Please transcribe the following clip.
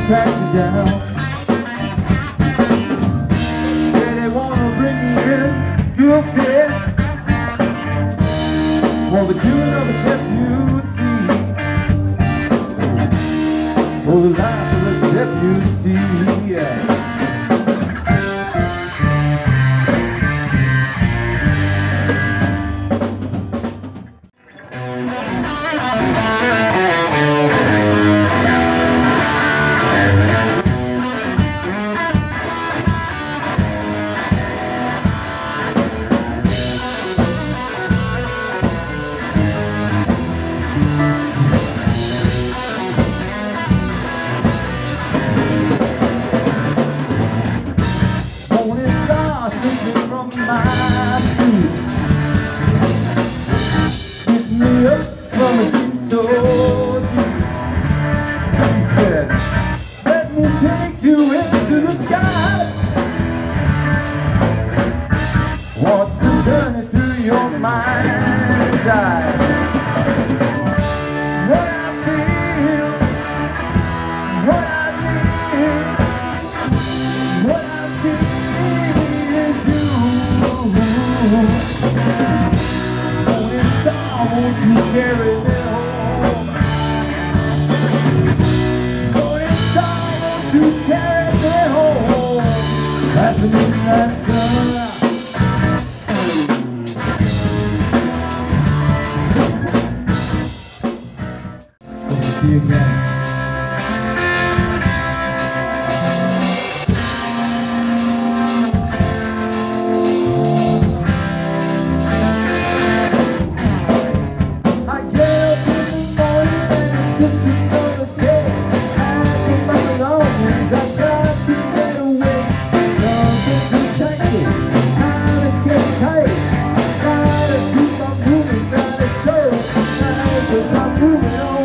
track you down. Say they wanna bring you in, you okay? For the doing of the deputy, for the life of the deputy, yeah. What's the journey through your mind's eye? What I feel, what I need, what I see is you. Morning star, won't you carry me home? Morning star, won't you carry me home? That's the midnight sun. See you again. I get up in the morning and just another day. I get my belongings, I try to get away. Something to take it, time to get tight. Try to keep on moving, try to show, try to keep on moving on.